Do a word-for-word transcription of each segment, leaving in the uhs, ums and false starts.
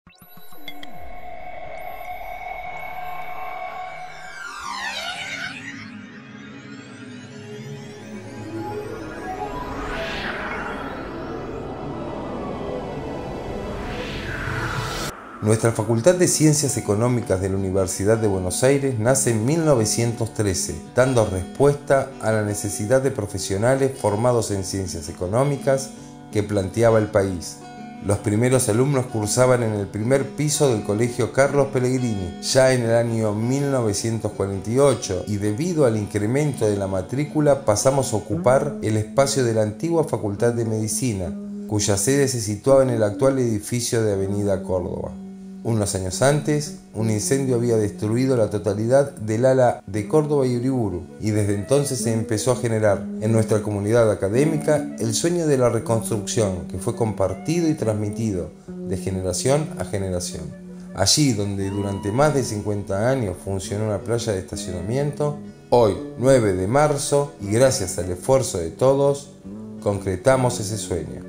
Nuestra Facultad de Ciencias Económicas de la Universidad de Buenos Aires nace en mil novecientos trece, dando respuesta a la necesidad de profesionales formados en ciencias económicas que planteaba el país. Los primeros alumnos cursaban en el primer piso del Colegio Carlos Pellegrini, ya en el año mil novecientos cuarenta y ocho, y debido al incremento de la matrícula pasamos a ocupar el espacio de la antigua Facultad de Medicina, cuya sede se situaba en el actual edificio de Avenida Córdoba. Unos años antes, un incendio había destruido la totalidad del ala de Córdoba y Uriburu, y desde entonces se empezó a generar en nuestra comunidad académica el sueño de la reconstrucción, que fue compartido y transmitido de generación a generación. Allí donde durante más de cincuenta años funcionó una playa de estacionamiento, hoy, nueve de marzo, y gracias al esfuerzo de todos, concretamos ese sueño.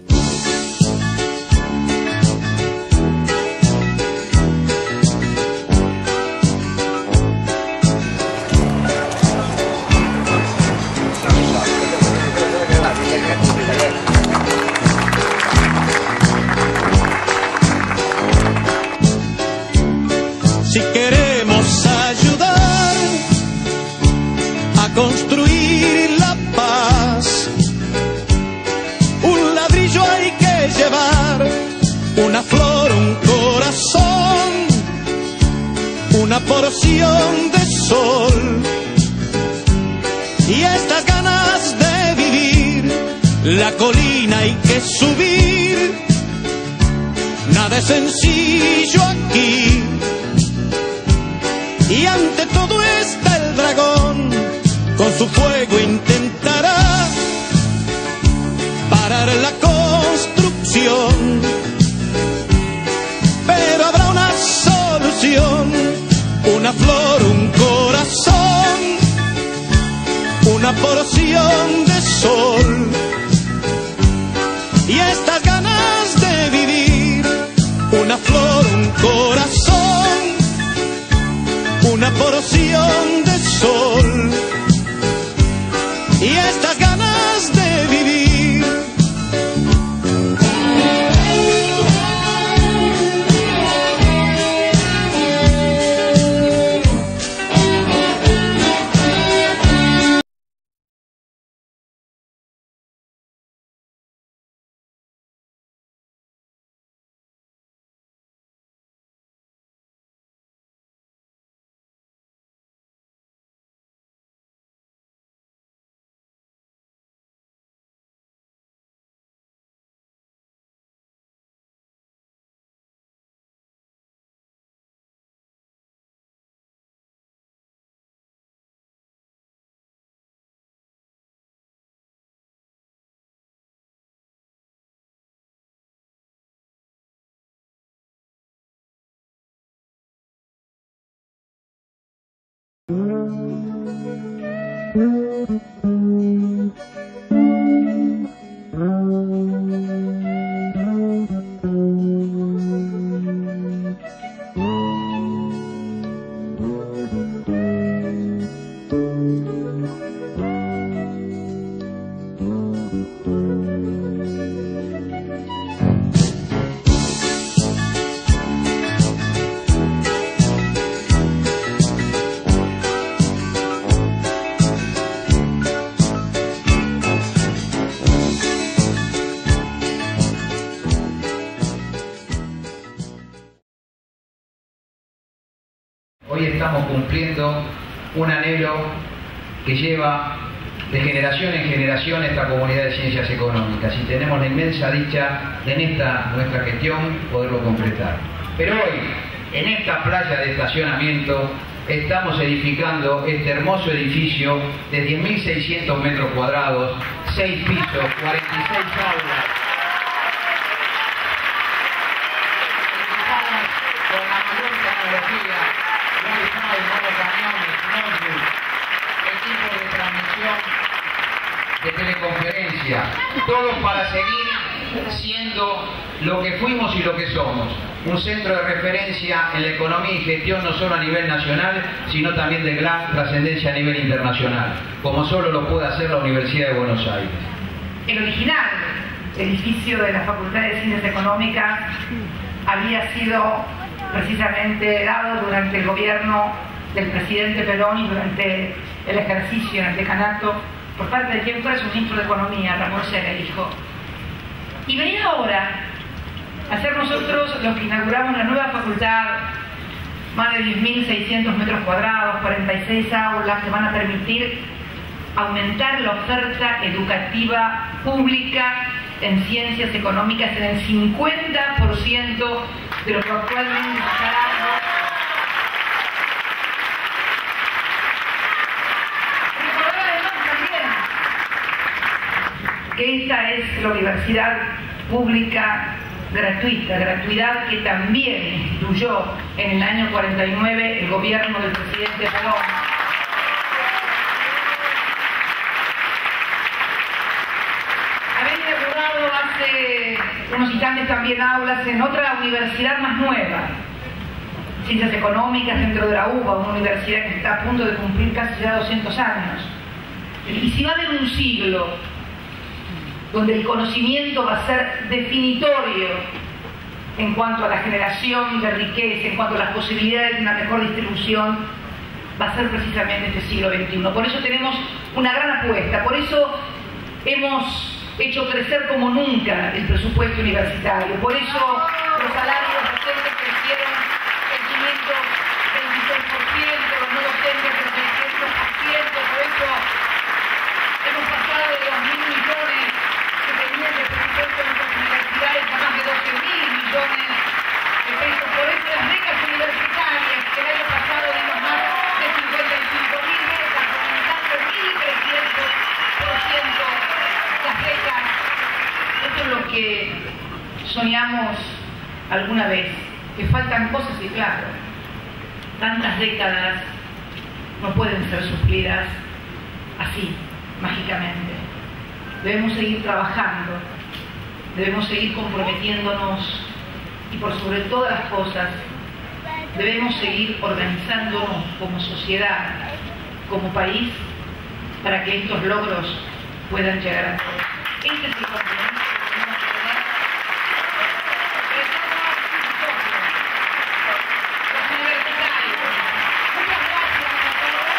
Si queremos ayudar a construir la paz, un ladrillo hay que llevar, una flor, un corazón, una porción de sol y estas ganas de vivir. La colina hay que subir, nada es sencillo aquí. Y ante todo está el dragón, con su fuego intentará parar la construcción. Pero habrá una solución, una flor, un corazón, una porción de sol y estas ganas de vivir. Una flor, un corazón, una porción de sol y estas ganas de vivir. Hoy estamos cumpliendo un anhelo que lleva de generación en generación esta comunidad de ciencias económicas y tenemos la inmensa dicha de en esta nuestra gestión poderlo concretar. Pero hoy, en esta playa de estacionamiento, estamos edificando este hermoso edificio de diez mil seiscientos metros cuadrados, seis pisos, cuarenta y seis aulas, con la mayor tecnología, Wi-Fi, nuevos camiones, notebooks, equipos de transmisión de teleconferencia, todo para seguir siendo lo que fuimos y lo que somos, un centro de referencia en la economía y gestión no solo a nivel nacional, sino también de gran trascendencia a nivel internacional, como solo lo puede hacer la Universidad de Buenos Aires. El original edificio de la Facultad de Ciencias Económicas había sido precisamente dado durante el gobierno del presidente Perón y durante el ejercicio en el decanato por parte de quien fuera su ministro de Economía, Ramón Sera, hijo. Y venir ahora a ser nosotros los que inauguramos la nueva facultad, más de diez mil seiscientos metros cuadrados, cuarenta y seis aulas que van a permitir aumentar la oferta educativa pública en ciencias económicas en el cincuenta por ciento de lo que actualmente está dando. Recordar además también que esta es la universidad pública gratuita, gratuidad que también instituyó en el año cuarenta y nueve el gobierno del presidente Perón. Hace unos instantes también aulas en otra universidad más nueva, Ciencias Económicas dentro de la U B A, una universidad que está a punto de cumplir casi ya doscientos años. Y si va a haber un siglo donde el conocimiento va a ser definitorio en cuanto a la generación de riqueza, en cuanto a las posibilidades de una mejor distribución, va a ser precisamente este siglo veintiuno. Por eso tenemos una gran apuesta, por eso hemos hecho crecer como nunca el presupuesto universitario. Por eso los salarios docentes crecieron el quinientos veintiséis por ciento, los no docentes el seiscientos por ciento, por eso hemos pasado de los mil millones que tenían de presupuesto en nuestras universidades a más de doce mil millones de pesos. Por eso las becas universitarias, que el año pasado dimos más de cincuenta y cinco mil becas, aumentando mil trescientos por ciento. Las becas, esto es lo que soñamos alguna vez, que faltan cosas y claro, tantas décadas no pueden ser suplidas así, mágicamente. Debemos seguir trabajando, debemos seguir comprometiéndonos y por sobre todas las cosas debemos seguir organizándonos como sociedad, como país, para que estos logros puedan llegar a todos. Este es el compromiso que tenemos que tener. Los universitarios. Muchas gracias a todos.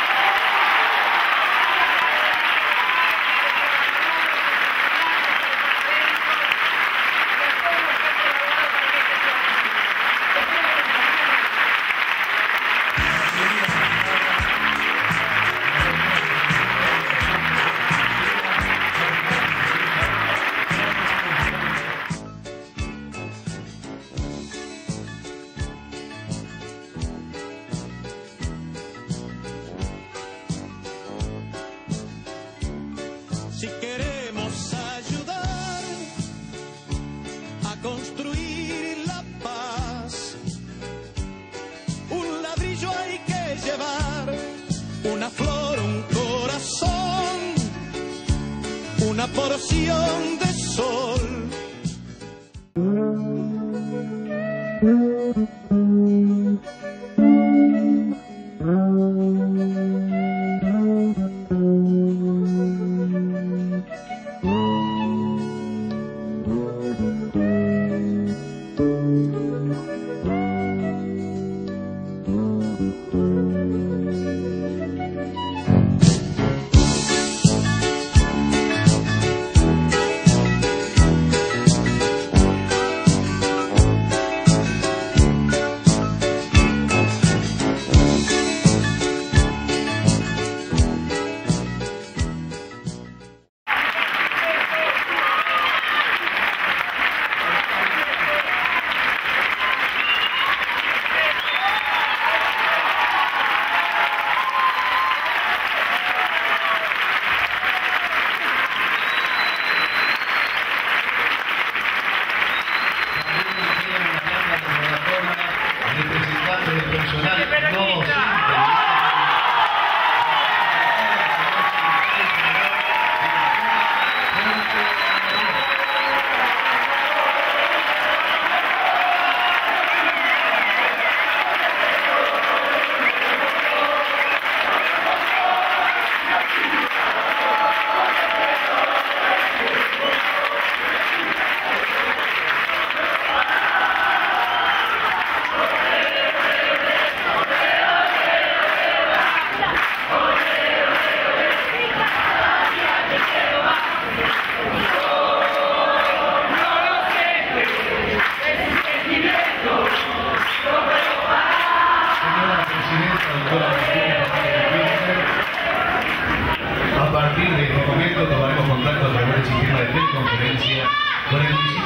Si queremos ayudar a construir la paz, un ladrillo hay que llevar, una flor, un corazón, una porción de sol.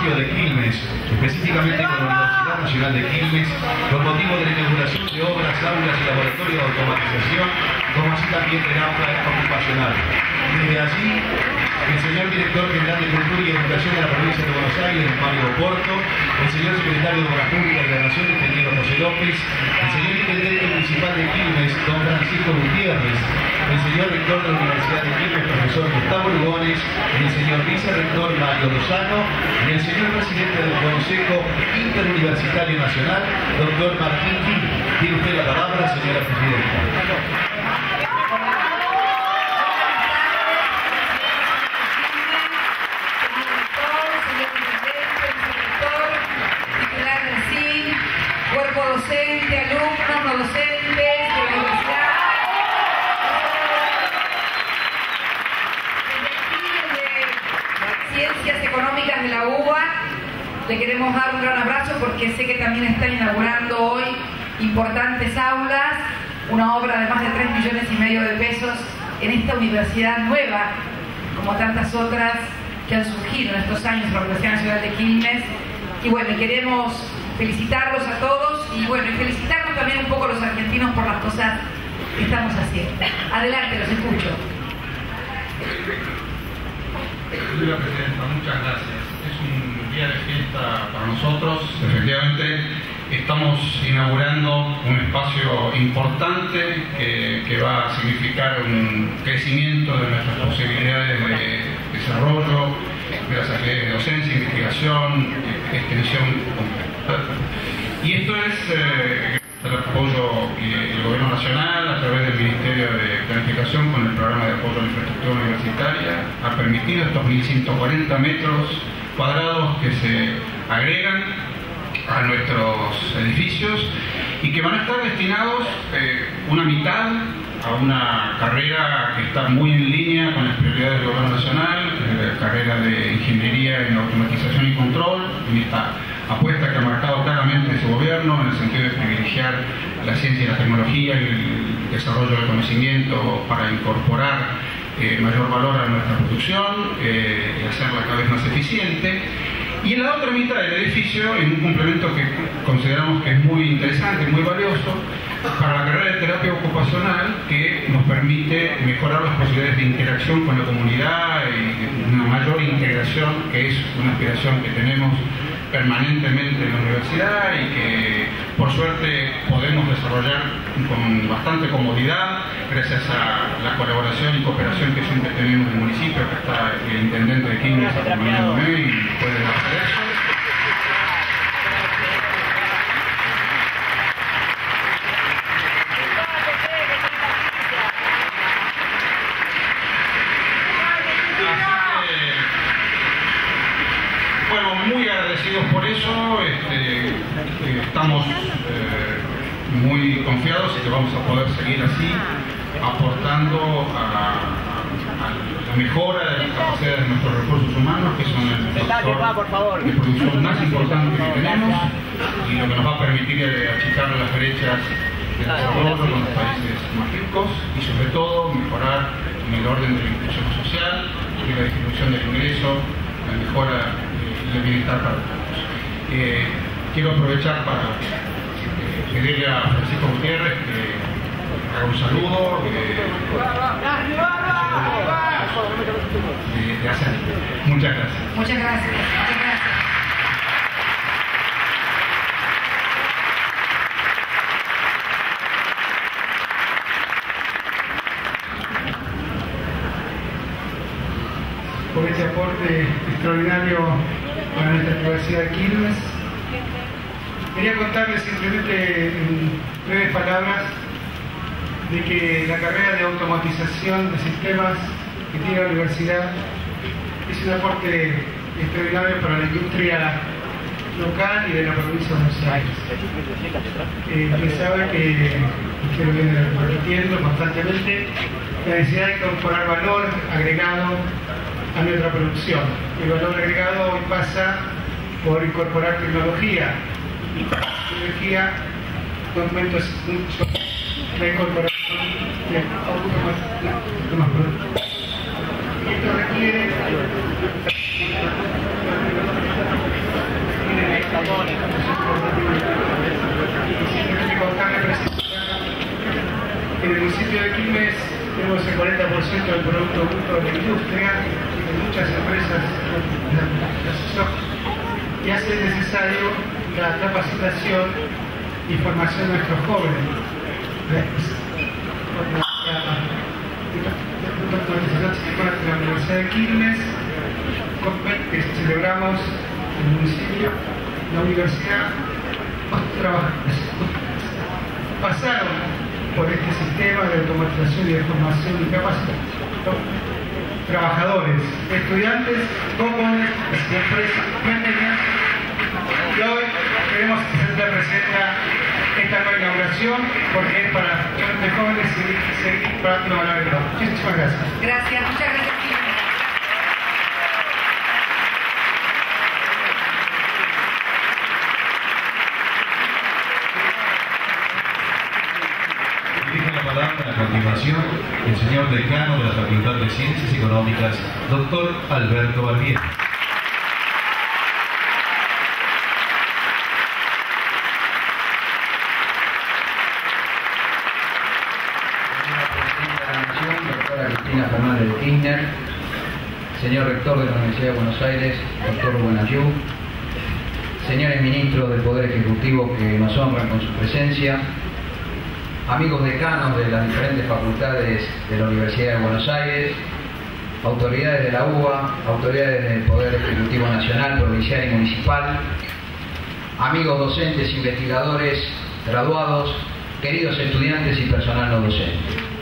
municipio de Quilmes, específicamente con la Universidad Nacional de Quilmes, con motivo de la inauguración de obras, aulas y laboratorios de automatización, como así también del aula ocupacional. Desde allí, el señor Director General de Cultura y Educación de la Provincia de Buenos Aires, Mario Porto, el señor Secretario de Obras Públicas de la Nación, ingeniero José López, el señor Intendente Municipal de Quilmes, don Francisco Gutiérrez, el señor Rector de la Universidad de Quilmes, profesor Gustavo Lugones, el señor Vicerrector Mario Lozano y el señor Presidente del Consejo Interuniversitario Nacional, doctor Martín Gil. Tiene usted la palabra, señora Presidenta. Cuerpo docente, alumnos, no docentes de la universidad. Desde aquí, de Ciencias Económicas de la U B A, le queremos dar un gran abrazo porque sé que también están inaugurando hoy importantes aulas, una obra de más de tres millones y medio de pesos en esta universidad nueva, como tantas otras que han surgido en estos años en la Universidad Nacional de Quilmes. Y bueno, queremos felicitarlos a todos y bueno, y felicitarnos también un poco a los argentinos por las cosas que estamos haciendo. Adelante, los escucho. Señora Presidenta, muchas gracias. Es un día de fiesta para nosotros. Efectivamente, estamos inaugurando un espacio importante que, que va a significar un crecimiento de nuestras posibilidades de desarrollo, de las actividades de docencia, investigación, extensión. Y esto es eh, el apoyo del Gobierno Nacional a través del Ministerio de Planificación con el programa de apoyo a la infraestructura universitaria ha permitido estos mil ciento cuarenta metros cuadrados que se agregan a nuestros edificios y que van a estar destinados eh, una mitad a una carrera que está muy en línea con las prioridades del Gobierno Nacional, la carrera de Ingeniería en Automatización y Control, en esta apuesta que ha marcado claramente ese gobierno en el sentido de privilegiar la ciencia y la tecnología y el desarrollo del conocimiento para incorporar eh, mayor valor a nuestra producción eh, y hacerla cada vez más eficiente. Y en la otra mitad del edificio, en un complemento que consideramos que es muy interesante, muy valioso, para la carrera de terapia ocupacional, que nos permite mejorar las posibilidades de interacción con la comunidad y una mayor integración, que es una aspiración que tenemos permanentemente en la universidad y que por suerte podemos desarrollar con bastante comodidad gracias a la colaboración y cooperación que siempre tenemos en el municipio. Acá está el intendente de Quilmes acompañándome y puede hacer eso. Muy agradecidos por eso, este, estamos eh, muy confiados y que vamos a poder seguir así, aportando a, a, a la mejora de las capacidades de nuestros recursos humanos, que son el factor de producción más importante que tenemos y lo que nos va a permitir achicar las brechas de desarrollo con los países más ricos y sobre todo mejorar en el orden de la inclusión social, de la distribución del ingreso, la mejora de bienestar para todos. Eh, quiero aprovechar para eh, pedirle a Francisco Gutiérrez que haga un saludo eh, de, de hacer. Muchas gracias. Muchas gracias. Muchas gracias. Por ese aporte extraordinario para nuestra Universidad de Quilmes. Quería contarles simplemente en breves palabras de que la carrera de automatización de sistemas que tiene la universidad es un aporte extraordinario para la industria local y de la provincia de Buenos Aires. Eh, usted sabe que, usted lo viene repitiendo constantemente, la necesidad de incorporar valor agregado a nuestra producción. El valor agregado hoy pasa por incorporar tecnología. Y tecnología, documento es mucho la incorporación de más productos. Y esto requiere Simplemente contarle que en el municipio de Quilmes tenemos el cuarenta por ciento del Producto Bruto de la industria, de muchas empresas de la computación, y hace necesario la capacitación y formación de nuestros jóvenes. Con la Universidad de Quilmes, que celebramos en el municipio, la universidad, pasaron por este sistema de automatización y de formación y capacitación trabajadores, estudiantes, jóvenes y empresas pequeñas, y hoy queremos presentar presenta esta nueva inauguración porque es para los jóvenes seguir, seguir para no ganar el trabajo. Muchísimas gracias. Gracias, muchas gracias. A continuación, el señor decano de la Facultad de Ciencias Económicas, doctor Alberto Barbieri. Señora Presidenta de la Nación, doctora Cristina Fernández de Kirchner, señor rector de la Universidad de Buenos Aires, doctor Buenayú, señores ministros del Poder Ejecutivo que nos honran con su presencia, amigos decanos de las diferentes facultades de la Universidad de Buenos Aires, autoridades de la U B A, autoridades del Poder Ejecutivo Nacional, Provincial y Municipal, amigos docentes, investigadores, graduados, queridos estudiantes y personal no docente.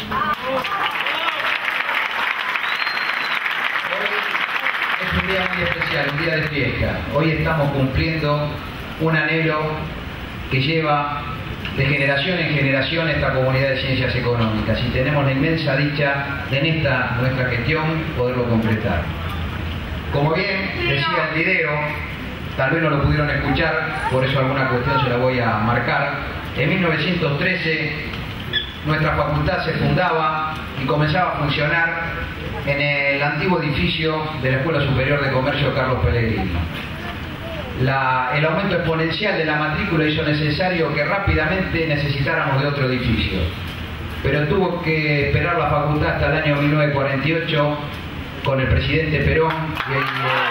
Hoy es un día muy especial, un día de fiesta. Hoy estamos cumpliendo un anhelo que lleva de generación en generación esta comunidad de ciencias económicas, y tenemos la inmensa dicha de en esta nuestra gestión poderlo completar. Como bien decía el video, tal vez no lo pudieron escuchar, por eso alguna cuestión se la voy a marcar. En mil novecientos trece nuestra facultad se fundaba y comenzaba a funcionar en el antiguo edificio de la Escuela Superior de Comercio Carlos Pellegrino. La, el aumento exponencial de la matrícula hizo necesario que rápidamente necesitáramos de otro edificio, pero tuvo que esperar la facultad hasta el año mil novecientos cuarenta y ocho con el presidente Perón y el, eh,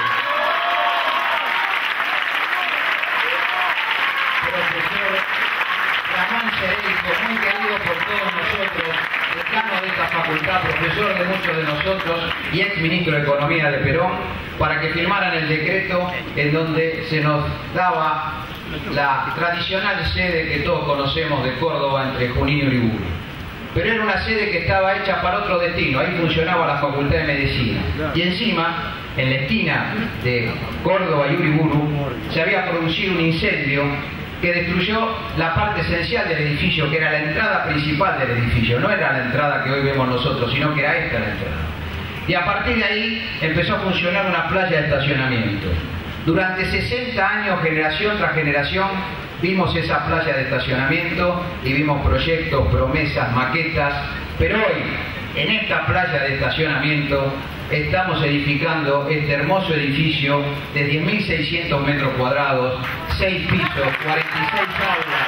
profesor Ramón Cereijo, muy querido por todos nosotros, decano de esta facultad, profesor de muchos de nosotros y ex ministro de Economía de Perón, para que firmaran el decreto en donde se nos daba la tradicional sede que todos conocemos de Córdoba entre Junín y Uriburu. Pero era una sede que estaba hecha para otro destino, ahí funcionaba la Facultad de Medicina. Y encima, en la esquina de Córdoba y Uriburu, se había producido un incendio que destruyó la parte esencial del edificio, que era la entrada principal del edificio. No era la entrada que hoy vemos nosotros, sino que era esta la entrada. Y a partir de ahí empezó a funcionar una playa de estacionamiento. Durante sesenta años, generación tras generación, vimos esa playa de estacionamiento y vimos proyectos, promesas, maquetas, pero hoy, en esta playa de estacionamiento, estamos edificando este hermoso edificio de diez mil seiscientos metros cuadrados, seis pisos, cuarenta y seis aulas,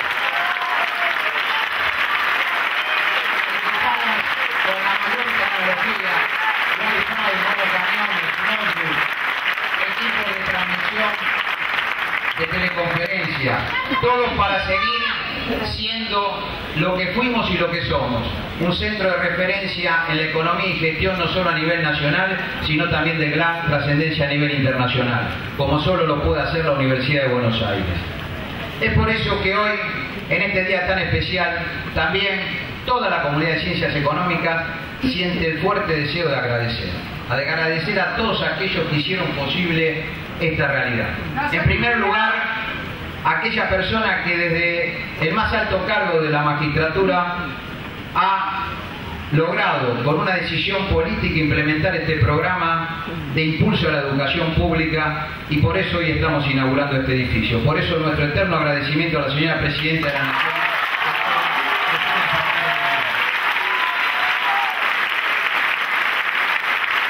con la mayor tecnología, Wi-Fi, nuevos camiones, notebooks, equipo de transmisión de teleconferencia, todo para seguir siendo lo que fuimos y lo que somos, un centro de referencia en la economía y gestión no solo a nivel nacional, sino también de gran trascendencia a nivel internacional, como solo lo puede hacer la Universidad de Buenos Aires. Es por eso que hoy, en este día tan especial, también toda la comunidad de ciencias económicas siente el fuerte deseo de agradecer, de agradecer a todos aquellos que hicieron posible esta realidad. En primer lugar, aquella persona que desde el más alto cargo de la magistratura ha logrado con una decisión política implementar este programa de impulso a la educación pública, y por eso hoy estamos inaugurando este edificio. Por eso nuestro eterno agradecimiento a la señora Presidenta de la Nación.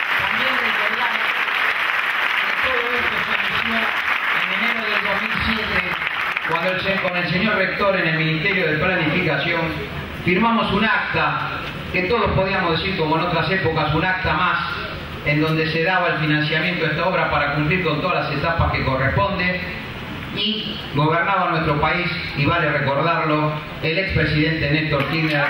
También recordar que todo esto se inició en enero del dos mil siete señor rector en el Ministerio de Planificación, firmamos un acta que todos podíamos decir, como en otras épocas, un acta más, en donde se daba el financiamiento de esta obra para cumplir con todas las etapas que corresponde, y gobernaba nuestro país, y vale recordarlo, el expresidente Néstor Kirchner.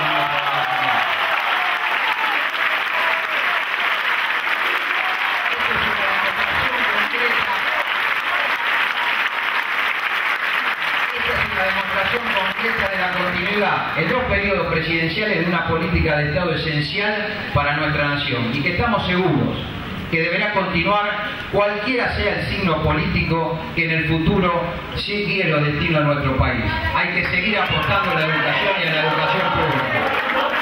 De la continuidad en dos periodos presidenciales de una política de Estado esencial para nuestra nación, y que estamos seguros que deberá continuar cualquiera sea el signo político que en el futuro sigue los destinos de nuestro país. Hay que seguir apostando a la educación y a la educación pública.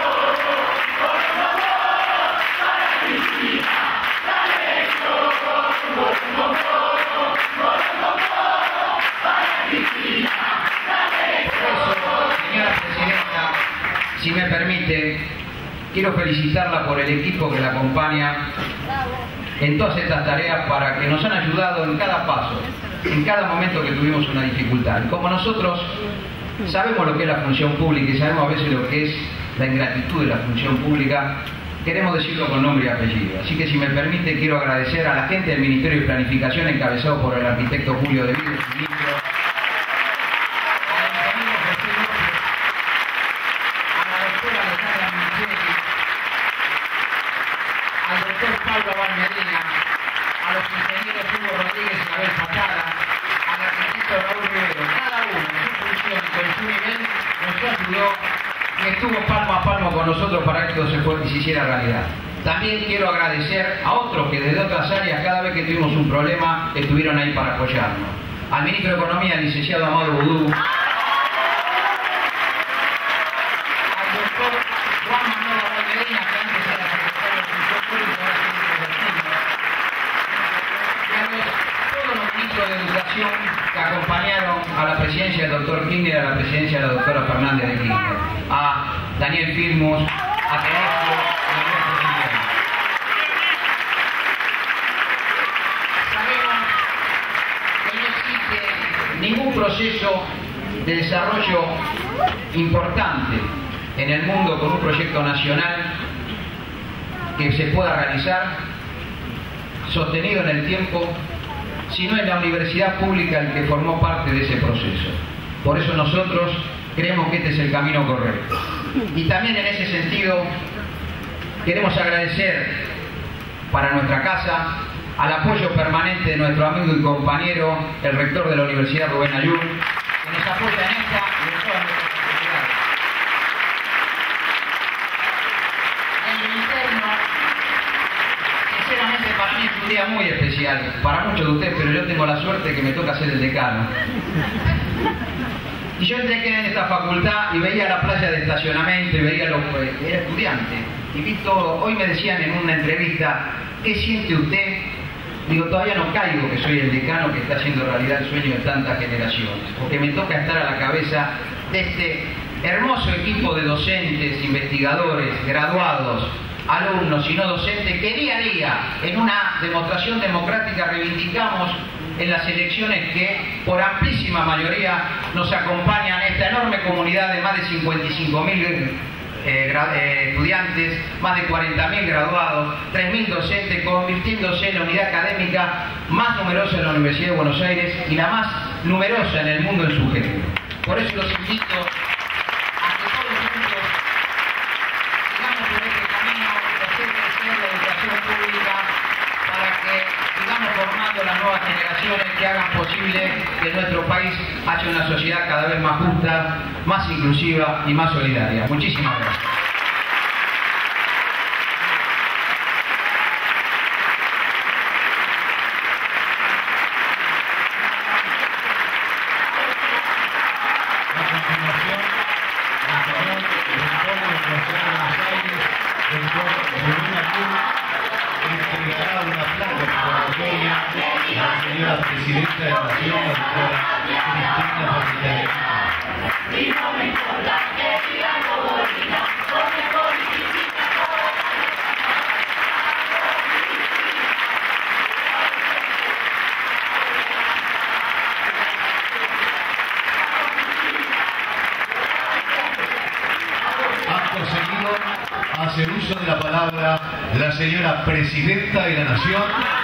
Si me permite, quiero felicitarla por el equipo que la acompaña en todas estas tareas, para que nos han ayudado en cada paso, en cada momento que tuvimos una dificultad. Como nosotros sabemos lo que es la función pública y sabemos a veces lo que es la ingratitud de la función pública, queremos decirlo con nombre y apellido. Así que, si me permite, quiero agradecer a la gente del Ministerio de Planificación, encabezado por el arquitecto Julio De Vido, su ministro, al doctor Pablo Valmedina, a los ingenieros Hugo Rodríguez y Abel Pachada, al arquitecto Raúl Rivero. Cada uno en su función y con su nivel nos ayudó y estuvo palmo a palmo con nosotros para que esto se, fue, se hiciera realidad. También quiero agradecer a otros que desde otras áreas, cada vez que tuvimos un problema, estuvieron ahí para apoyarnos. Al ministro de Economía, el licenciado Amado Boudou, al doctor Juan Manuel Valmedina, que antes era secretario de Función Pública, ahora es ministro de Hacienda, y a los, todos los ministros de Educación que acompañaron a la presidencia del doctor Kirchner y a la presidencia de la doctora Fernández de Kirchner, a Daniel Firmus, a Tenesco, a Alberto Kirchner. Sabemos que no existe ningún proceso de desarrollo importante en el mundo con un proyecto nacional que se pueda realizar sostenido en el tiempo, sino en la universidad pública el que formó parte de ese proceso. Por eso nosotros creemos que este es el camino correcto. Y también en ese sentido queremos agradecer para nuestra casa al apoyo permanente de nuestro amigo y compañero, el rector de la Universidad, Rubén Ayub, que nos apoya en esta y en todas nuestras actividades. En el interno, sinceramente para mí es un día muy especial, para muchos de ustedes, pero yo tengo la suerte que me toca ser el decano. Y yo entré en esta facultad y veía la playa de estacionamiento y veía los... era estudiante. Y vi todo. Hoy me decían en una entrevista, ¿qué siente usted? Digo, todavía no caigo que soy el decano que está haciendo realidad el sueño de tantas generaciones, porque me toca estar a la cabeza de este hermoso equipo de docentes, investigadores, graduados, alumnos y no docentes, que día a día, en una demostración democrática, reivindicamos en las elecciones que por amplísima mayoría nos acompañan esta enorme comunidad de más de cincuenta y cinco mil eh, eh, estudiantes, más de cuarenta mil graduados, tres mil docentes, convirtiéndose en la unidad académica más numerosa de la Universidad de Buenos Aires y la más numerosa en el mundo en su género. Por eso los invito a que todos juntos sigamos por este camino de hacer crecer la educación pública, para que sigamos formando las nuevas generaciones que hagan posible que nuestro país haya una sociedad cada vez más justa, más inclusiva y más solidaria. Muchísimas gracias. La señora presidenta de la Nación, la doctora Cristina Fernández. Y no me importa que digan como digan, porque política hacer uso de la palabra la señora Presidenta de la Nación.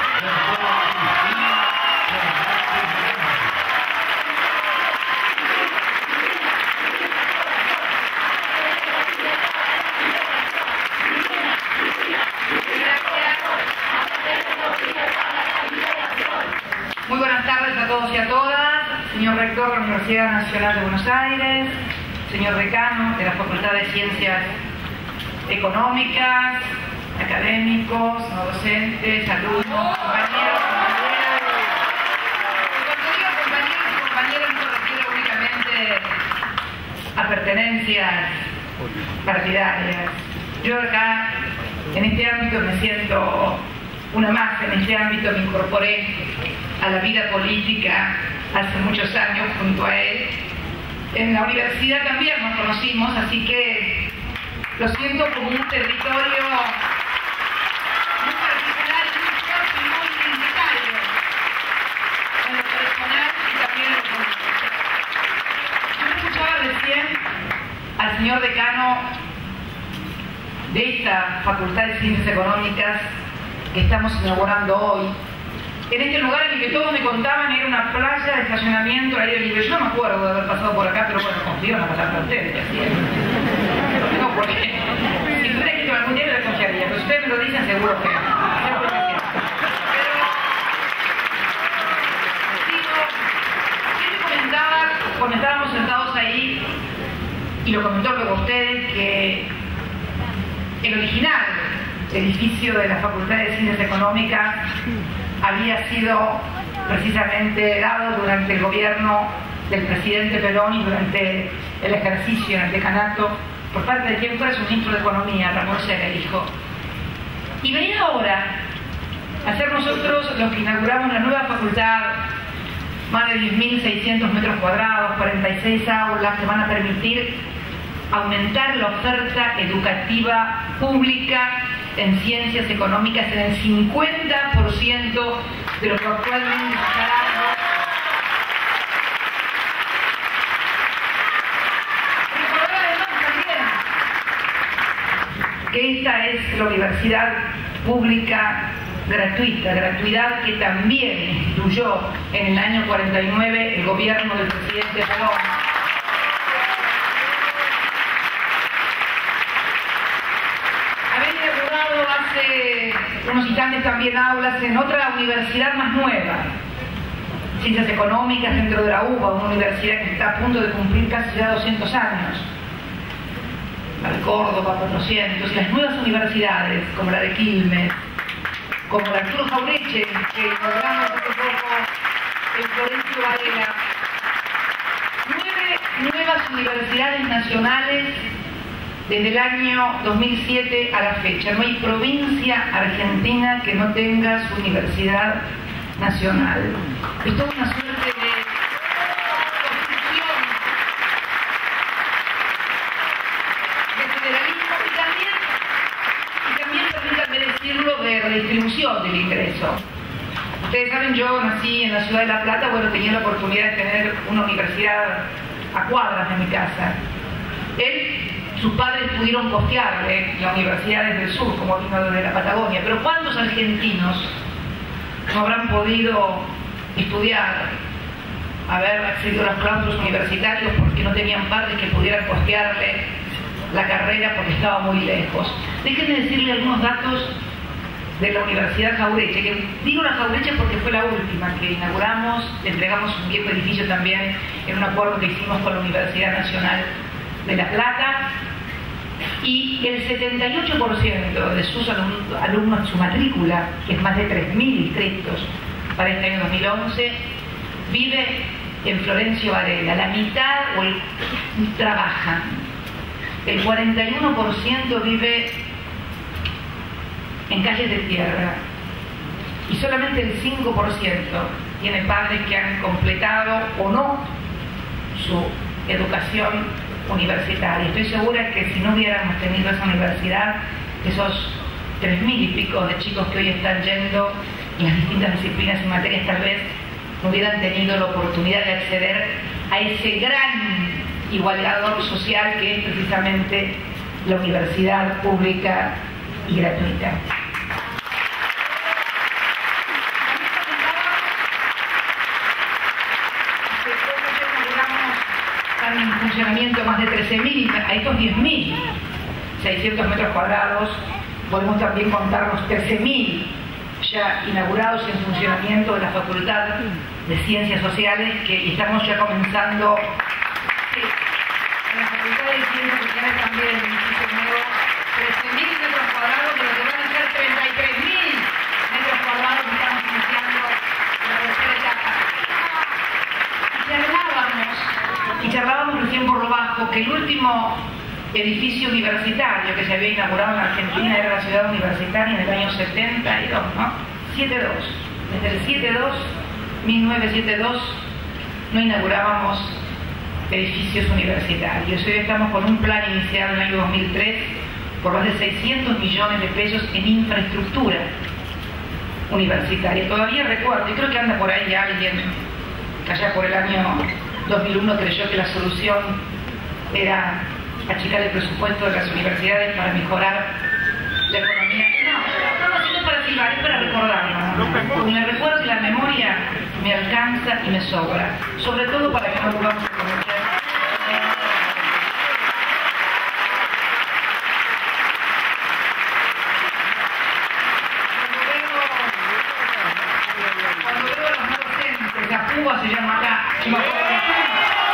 Muy buenas tardes a todos y a todas, señor rector de la Universidad Nacional de Buenos Aires, señor decano de la Facultad de Ciencias Económicas, académicos, no docentes, alumnos, compañeros, compañeras. Cuando digo compañeros y compañeras no me refiero únicamente a pertenencias partidarias. Yo acá, en este ámbito, me siento una más. En este ámbito me incorporé a la vida política hace muchos años junto a él. En la universidad también nos conocimos, así que lo siento como un territorio muy particular, muy fuerte y muy identitario en lo personal y también en lo político. Yo escuchaba recién al señor decano de esta Facultad de Ciencias Económicas que estamos inaugurando hoy, en este lugar en el que todos me contaban era una playa de estacionamiento al aire libre. Yo no me acuerdo de haber pasado por acá, pero bueno, confío en la palabra de ustedes. No, porque si tuviera escrito algún día me lo confiaría, pero si ustedes me lo dicen seguro que no. Pero comentaba, cuando estábamos sentados ahí, y lo comentó luego ustedes, que el original edificio de la Facultad de Ciencias Económicas había sido precisamente dado durante el gobierno del presidente Perón y durante el ejercicio en el decanato por parte de quien fuera su ministro de Economía, Ramón Sera, hijo. Y venir ahora a ser nosotros los que inauguramos la nueva facultad, más de diez mil seiscientos metros cuadrados, cuarenta y seis aulas que van a permitir aumentar la oferta educativa pública en ciencias económicas en el cincuenta por ciento de lo que actualmente está dando. Recordar además también que esta es la universidad pública gratuita, gratuidad que también instituyó en el año cuarenta y nueve el gobierno del presidente Perón. Hace unos instantes también aulas en otra universidad más nueva, Ciencias Económicas dentro de la UBA, una universidad que está a punto de cumplir casi ya doscientos años, la de Córdoba, cuatrocientos, y las nuevas universidades como la de Quilmes, como la Arturo Jauretche, que inauguramos hace poco en Florencio Varela. Nueve nuevas universidades nacionales desde el año dos mil siete a la fecha. No hay provincia argentina que no tenga su universidad nacional. Es toda una suerte de construcción de federalismo y también, y también, permítanme decirlo, de redistribución del ingreso. Ustedes saben, yo nací en la ciudad de La Plata, bueno, tenía la oportunidad de tener una universidad a cuadras de mi casa. Él, sus padres pudieron costearle la universidad desde el sur, como vino desde la Patagonia, pero ¿cuántos argentinos no habrán podido estudiar, haber accedido a los claustros universitarios porque no tenían padres que pudieran costearle la carrera porque estaba muy lejos? Déjenme decirle algunos datos de la Universidad Jauretche, que digo la Jauretche porque fue la última que inauguramos, le entregamos un viejo edificio también en un acuerdo que hicimos con la Universidad Nacional de La Plata, y el setenta y ocho por ciento de sus alumnos, su matrícula, que es más de tres mil inscritos para este año dos mil once, vive en Florencio Varela. La mitad o el, trabajan. El cuarenta y uno por ciento vive en calles de tierra y solamente el cinco por ciento tiene padres que han completado o no su educación universitaria. Estoy segura que si no hubiéramos tenido esa universidad, esos tres mil y pico de chicos que hoy están yendo en las distintas disciplinas y materias tal vez no hubieran tenido la oportunidad de acceder a ese gran igualador social que es precisamente la universidad pública y gratuita. Están en funcionamiento más de trece mil, a estos diez mil seiscientos metros cuadrados, podemos también contar los trece mil ya inaugurados y en funcionamiento de la Facultad de Ciencias Sociales, que estamos ya comenzando. Sí, en la Facultad de Ciencias Sociales también, en el edificio nuevo, trece mil metros cuadrados, de lo que van a ser treinta y tres mil metros cuadrados, que estamos iniciando la tercera etapa. Y charlábamos, y charlábamos recién por lo bajo, que el último edificio universitario que se había inaugurado en Argentina era la ciudad universitaria en el año setenta y dos, ¿no? setenta y dos. Desde el setenta y dos, mil novecientos setenta y dos, no inaugurábamos edificios universitarios. Hoy estamos con un plan iniciado en el año dos mil tres por más de seiscientos millones de pesos en infraestructura universitaria. Todavía recuerdo, y creo que anda por ahí alguien que allá por el año dos mil uno creyó que la solución era achicar el presupuesto de las universidades para mejorar la economía. No, no, no es para silbar, es para recordarlo. ¿no? Me recuerdo que la memoria me alcanza y me sobra, sobre todo para que no volvamos a cometer. Cuando veo a los no docentes, la Cuba se llama acá, yo me acuerdo de la Cuba.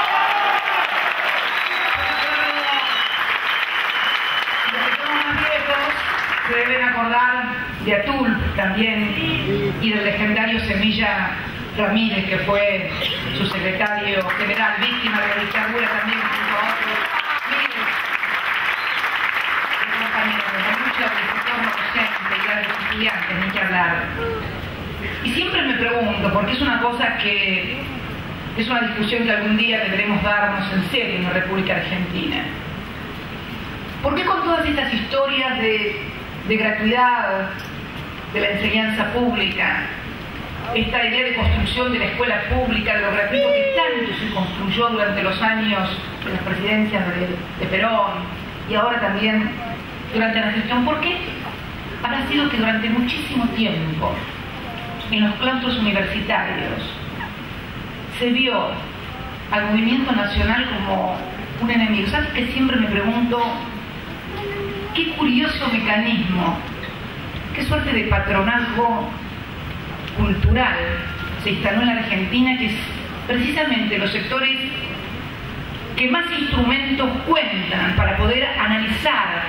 Se deben acordar de Atul también y del legendario Semilla Ramírez, que fue su secretario general, víctima de la dictadura también junto a otros miles de compañeros, de mucha del entorno docente y de los estudiantes, ni que hablar. Y siempre me pregunto, porque es una cosa que es una discusión que algún día deberemos darnos en serio en la República Argentina. ¿Por qué con todas estas historias de de gratuidad de la enseñanza pública, esta idea de construcción de la escuela pública, de lo gratuito que tanto se construyó durante los años de las presidencias de, de Perón y ahora también durante la gestión? ¿Por qué? Habrá sido que durante muchísimo tiempo en los claustros universitarios se vio al movimiento nacional como un enemigo. ¿Sabes que siempre me pregunto? Qué curioso mecanismo, qué suerte de patronazgo cultural se instaló en la Argentina, que es precisamente los sectores que más instrumentos cuentan para poder analizar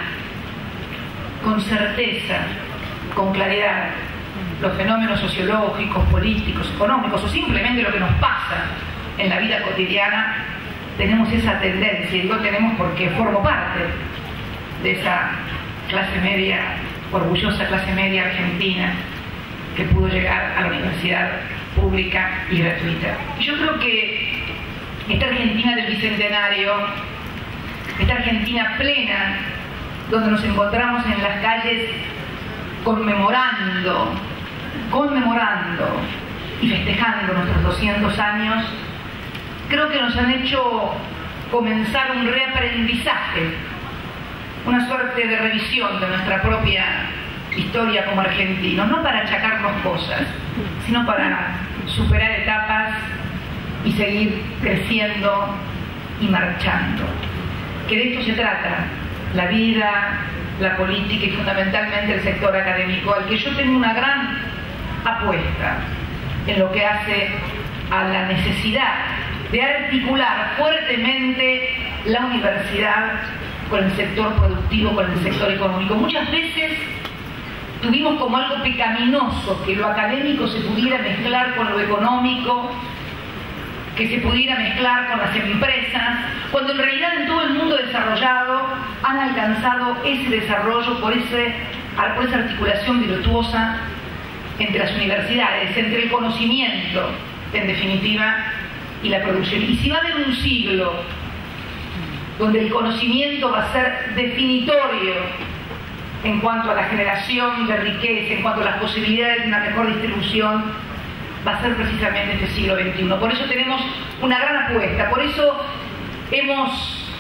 con certeza, con claridad, los fenómenos sociológicos, políticos, económicos o simplemente lo que nos pasa en la vida cotidiana. Tenemos esa tendencia, y digo tenemos porque formo parte de esa clase media, orgullosa clase media argentina que pudo llegar a la universidad pública y gratuita. Y yo creo que esta Argentina del Bicentenario, esta Argentina plena, donde nos encontramos en las calles conmemorando, conmemorando y festejando nuestros doscientos años, creo que nos han hecho comenzar un reaprendizaje, una suerte de revisión de nuestra propia historia como argentinos, no para achacarnos cosas, sino para superar etapas y seguir creciendo y marchando. Que de esto se trata la vida, la política y fundamentalmente el sector académico, al que yo tengo una gran apuesta en lo que hace a la necesidad de articular fuertemente la universidad con el sector productivo, con el sector económico. Muchas veces tuvimos como algo pecaminoso que lo académico se pudiera mezclar con lo económico, que se pudiera mezclar con las empresas, cuando en realidad en todo el mundo desarrollado han alcanzado ese desarrollo por, ese, por esa articulación virtuosa entre las universidades, entre el conocimiento, en definitiva, y la producción. Y si va a haber un siglo donde el conocimiento va a ser definitorio en cuanto a la generación de riqueza, en cuanto a las posibilidades de una mejor distribución, va a ser precisamente este siglo veintiuno. Por eso tenemos una gran apuesta, por eso hemos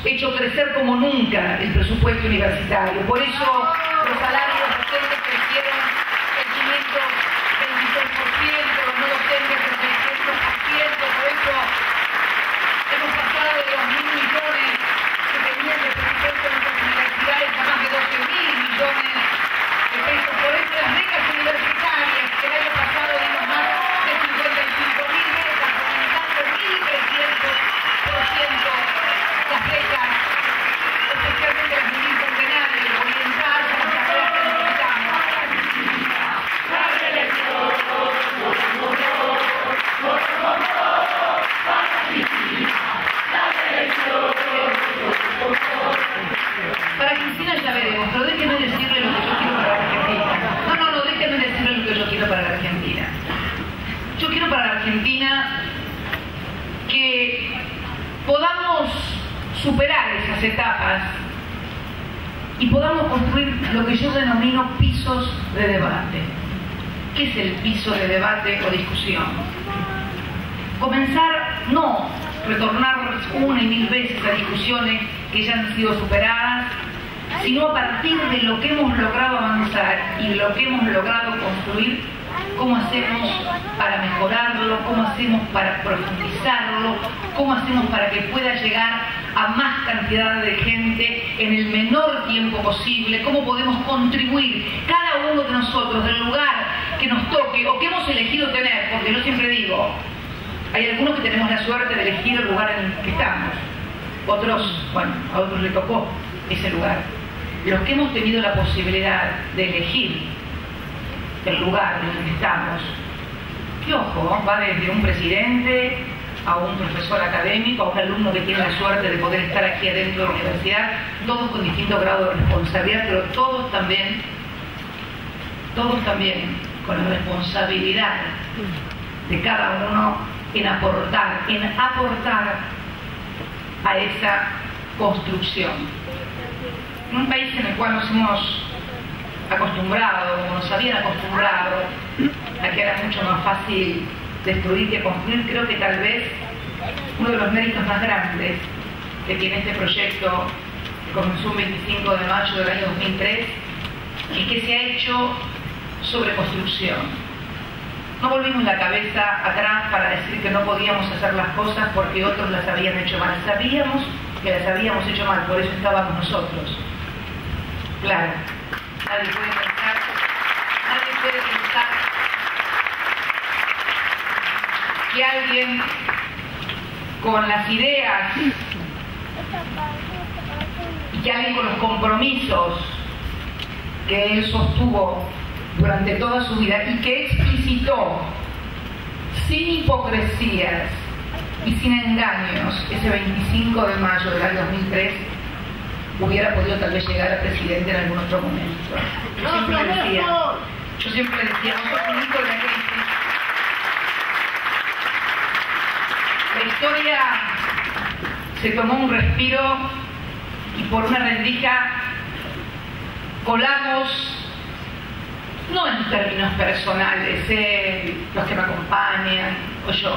hecho crecer como nunca el presupuesto universitario. Por eso los salarios docentes crecieron el quinientos veintiséis por ciento, los no docentes el seiscientos por ciento, por eso hemos pasado de los mil millones que tenían de presupuesto en nuestras universidades a más de doce mil millones de pesos. Por eso las becas universitarias, que el año pasado dimos más de cincuenta y cinco mil becas, aumentando mil trescientos por ciento las becas, especialmente las multicentenarias, orientadas a las carreras que necesitamos. Para Cristina ya veremos, pero déjenme decirle lo que yo quiero para la Argentina. No, no, no, déjenme decirle lo que yo quiero para la Argentina. Yo quiero para la Argentina que podamos superar esas etapas y podamos construir lo que yo denomino pisos de debate. ¿Qué es el piso de debate o discusión? Comenzar, no retornar una y mil veces a discusiones que ya han sido superadas, sino a partir de lo que hemos logrado avanzar y lo que hemos logrado construir, cómo hacemos para mejorarlo, cómo hacemos para profundizarlo, cómo hacemos para que pueda llegar a más cantidad de gente en el menor tiempo posible, cómo podemos contribuir cada uno de nosotros del lugar que nos toque o que hemos elegido tener, porque yo siempre digo, hay algunos que tenemos la suerte de elegir el lugar en el que estamos, otros, bueno, a otros les tocó ese lugar. Los que hemos tenido la posibilidad de elegir el lugar en el que estamos, que ojo, va desde un presidente a un profesor académico, a un alumno que tiene la suerte de poder estar aquí adentro de la universidad, todos con distinto grado de responsabilidad, pero todos también, todos también con la responsabilidad de cada uno en aportar, en aportar a esa construcción. En un país en el cual nos hemos acostumbrado, o nos habían acostumbrado a que era mucho más fácil destruir que construir, creo que tal vez uno de los méritos más grandes que tiene este proyecto, que comenzó un veinticinco de mayo del año dos mil tres, y que se ha hecho sobre construcción. No volvimos la cabeza atrás para decir que no podíamos hacer las cosas porque otros las habían hecho mal. Sabíamos que las habíamos hecho mal, por eso estábamos nosotros. Claro, nadie puede pensar, nadie puede pensar que alguien con las ideas y que alguien con los compromisos que él sostuvo durante toda su vida y que explicitó sin hipocresías y sin engaños ese veinticinco de mayo del año dos mil tres, hubiera podido tal vez llegar a presidente en algún otro momento. Yo siempre le decía, yo siempre le decía, no soy un hijo de la crisis. La historia se tomó un respiro y por una rendija colamos, no en términos personales, eh, los que me acompañan o yo,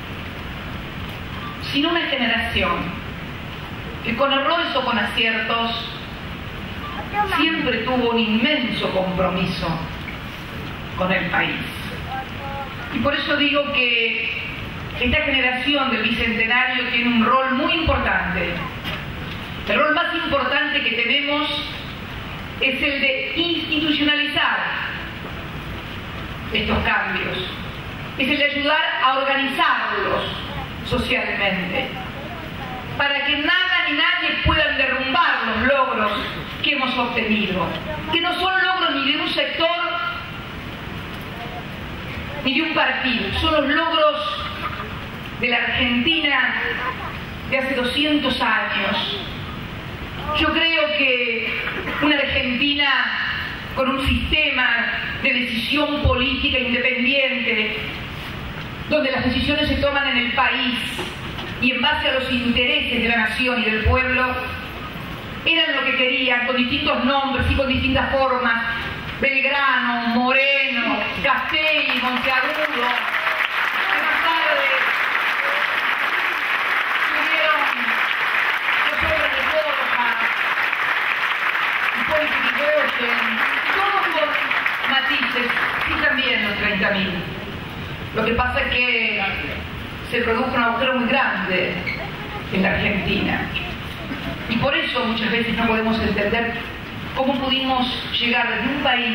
sino una generación que con errores o con aciertos siempre tuvo un inmenso compromiso con el país. Y por eso digo que esta generación del Bicentenario tiene un rol muy importante. El rol más importante que tenemos es el de institucionalizar estos cambios, es el de ayudar a organizarlos socialmente, para que nada ni nadie puedan derrumbar los logros que hemos obtenido, que no son logros ni de un sector ni de un partido, son los logros de la Argentina de hace doscientos años. Yo creo que una Argentina con un sistema de decisión política independiente, donde las decisiones se toman en el país y en base a los intereses de la nación y del pueblo, eran lo que querían, con distintos nombres y con distintas formas: Belgrano, Moreno, Castelli, Monteagudo. Más tarde tuvieron los hombres Lo que pasa es que se produjo un agujero muy grande en la Argentina. Y por eso muchas veces no podemos entender cómo pudimos llegar desde un país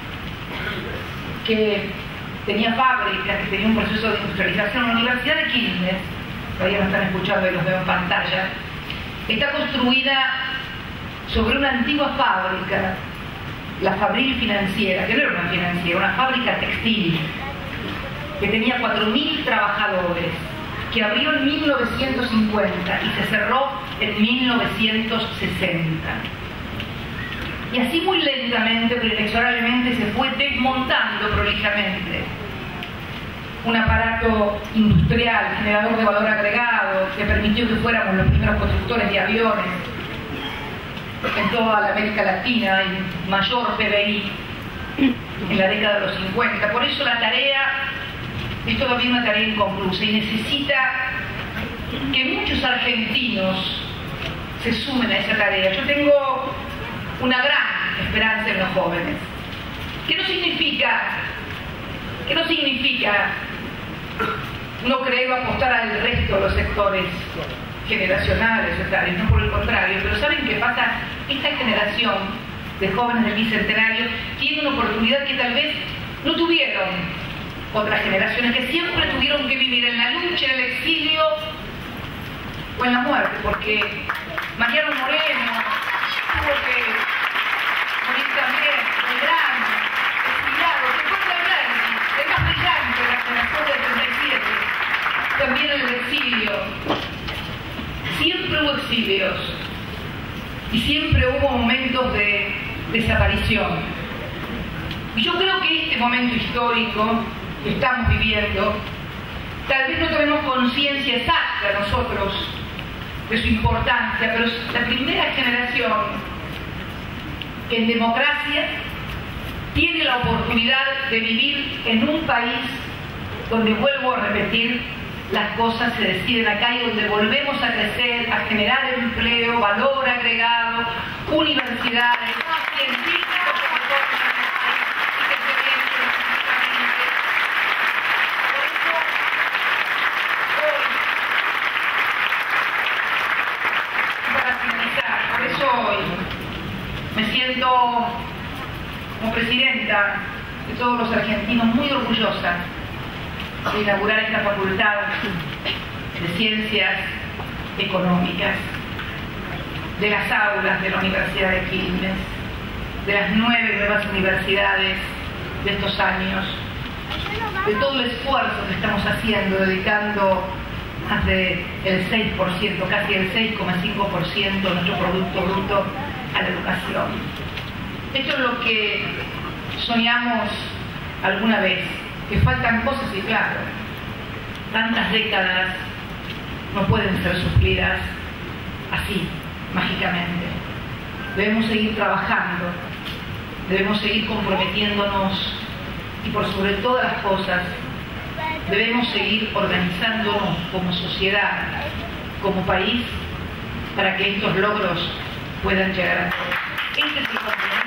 que tenía fábricas, que tenía un proceso de industrialización. La Universidad de Quilmes, todavía me están escuchando y los veo en pantalla, está construida sobre una antigua fábrica, la Fabril Financiera, que no era una financiera, una fábrica textil, que tenía cuatro mil trabajadores, que abrió en mil novecientos cincuenta y se cerró en mil novecientos sesenta. Y así muy lentamente, pero inexorablemente se fue desmontando prolijamente un aparato industrial, generador de valor agregado, que permitió que fuéramos los primeros constructores de aviones en toda la América Latina, y mayor P B I en la década de los cincuenta. Por eso la tarea es todavía una tarea inconclusa y necesita que muchos argentinos se sumen a esa tarea. Yo tengo una gran esperanza en los jóvenes, que no significa, que no significa no creer apostar al resto de los sectores generacionales o tales, no, por el contrario, pero ¿saben qué pasa? Esta generación de jóvenes del Bicentenario tiene una oportunidad que tal vez no tuvieron otras generaciones, que siempre tuvieron que vivir en la lucha, en el exilio o en la muerte, porque Mariano Moreno tuvo que morir también, Belgrano, exiliado, se fue Belgrano, el más brillante de la generación del treinta y siete, también en el exilio. Siempre hubo exilios y siempre hubo momentos de desaparición. Y yo creo que este momento histórico que estamos viviendo, tal vez no tenemos conciencia exacta nosotros de su importancia, pero es la primera generación que en democracia tiene la oportunidad de vivir en un país donde, vuelvo a repetir, las cosas se deciden acá y donde volvemos a crecer, a generar empleo, valor agregado, universidades, científicos como todos en el país, y que se vienen conjuntamente. Por eso hoy, para finalizar, por eso hoy me siento como presidenta de todos los argentinos muy orgullosa de inaugurar esta facultad de Ciencias Económicas, de las aulas de la Universidad de Quilmes, de las nueve nuevas universidades de estos años, de todo el esfuerzo que estamos haciendo, dedicando más del seis por ciento, casi el seis coma cinco por ciento de nuestro Producto Bruto a la educación. Esto es lo que soñamos alguna vez, que faltan cosas y claro, tantas décadas no pueden ser suplidas así, mágicamente. Debemos seguir trabajando, debemos seguir comprometiéndonos y por sobre todas las cosas debemos seguir organizándonos como sociedad, como país, para que estos logros puedan llegar a todos. Este es el compromiso.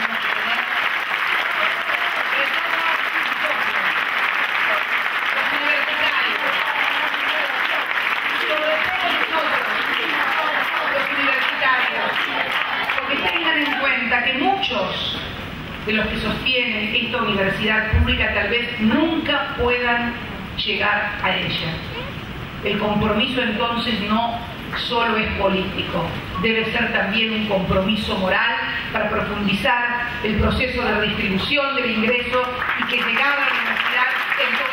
Que muchos de los que sostienen esta universidad pública tal vez nunca puedan llegar a ella. El compromiso entonces no solo es político, debe ser también un compromiso moral para profundizar el proceso de redistribución del ingreso y que llegada a la universidad en todo